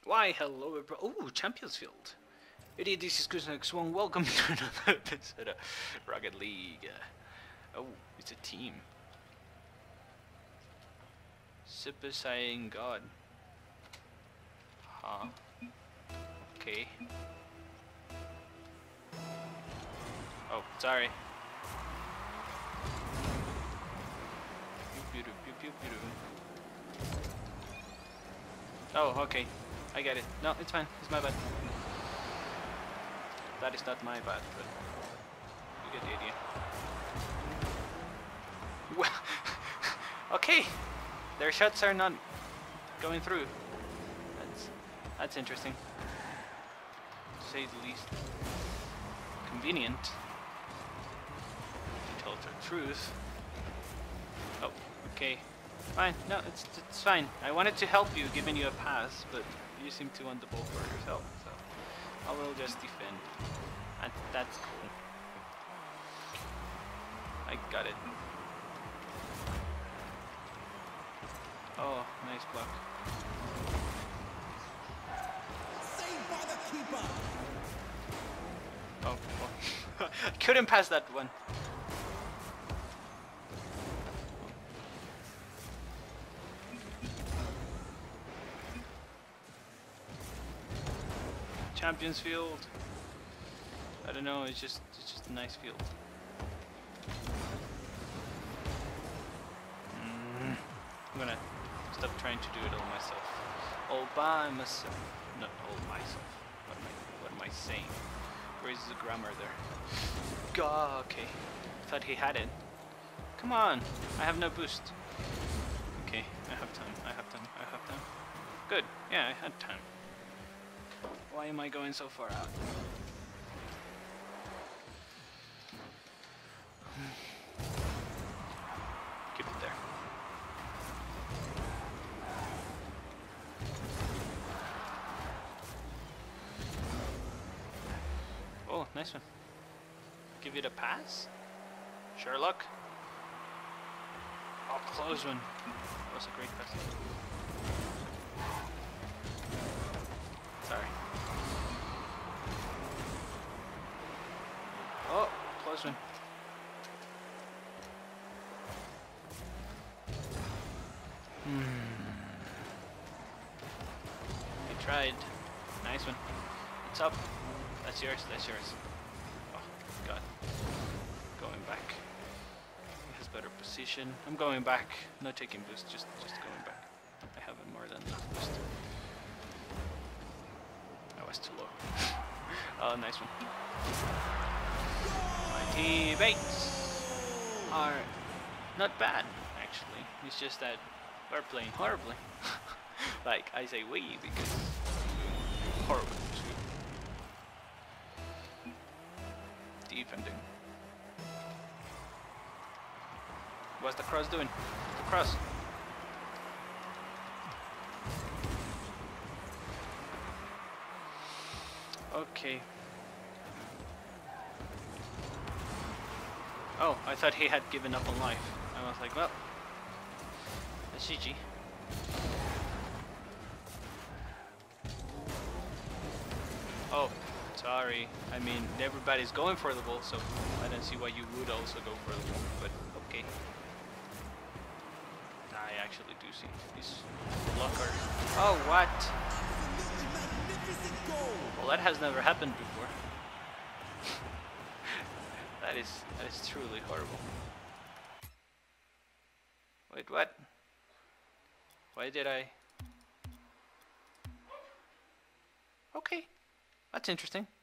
Why, hello, everybody. Oh, Champions Field. Idiot, this is Chris X1. Welcome to another episode of Rocket League. Oh, it's a team. Super Saiyan God. Huh. Okay. Oh, sorry. Oh, okay. I get it. No, it's fine. It's my bad. That is not my bad, but you get the idea. Well, okay. Their shots are not going through. That's interesting, to say the least. Convenient. To tell the truth. Oh, okay. Fine. No, it's fine. I wanted to help you, giving you a pass, but you seem to want the ball for yourself, so I will just defend. And that's cool. I got it. Oh, nice block. Saved by the keeper. Oh, well. I couldn't pass that one. Champions Field. I don't know. It's just a nice field. I'm gonna stop trying to do it all myself. All by myself. Not all myself. What am I saying? Where is the grammar there? God, okay. Thought he had it. Come on. I have no boost. Okay, I have time. I have time. I have time. Good. Yeah, I had time. Why am I going so far out? Keep it there. Oh, nice one. Give it a pass? Sherlock? Oh, close one. That was a great pass. Sorry. Oh, close one. You tried. Nice one. It's up. That's yours. That's yours. Oh, God. Going back. He has better position. I'm going back. Not taking boost. Just going back. I have more than enough boost. That was too low. Oh, nice one. My teammates are not bad, actually. It's just that we're playing horribly. Like, I say we because horrible too. Defending. What's the cross doing? The cross. Okay. Oh, I thought he had given up on life. I was like, well, that's GG. Oh, sorry. I mean, everybody's going for the ball, so I don't see why you would also go for the ball, but okay. I actually do see this blocker. Oh, what? Well, that has never happened before. That is truly horrible. Wait, what? Why did I? Okay, that's interesting.